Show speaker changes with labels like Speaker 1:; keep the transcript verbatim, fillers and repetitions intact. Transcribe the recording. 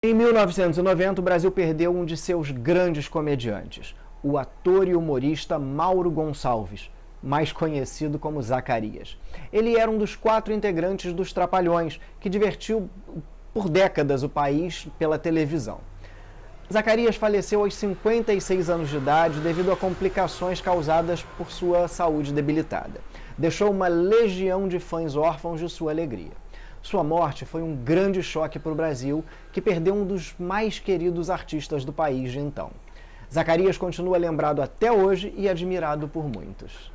Speaker 1: Em mil novecentos e noventa, o Brasil perdeu um de seus grandes comediantes, o ator e humorista Mauro Gonçalves, mais conhecido como Zacarias. Ele era um dos quatro integrantes dos Trapalhões, que divertiu por décadas o país pela televisão. Zacarias faleceu aos cinquenta e seis anos de idade devido a complicações causadas por sua saúde debilitada. Deixou uma legião de fãs órfãos de sua alegria. Sua morte foi um grande choque para o Brasil, que perdeu um dos mais queridos artistas do país de então. Zacarias continua lembrado até hoje e admirado por muitos.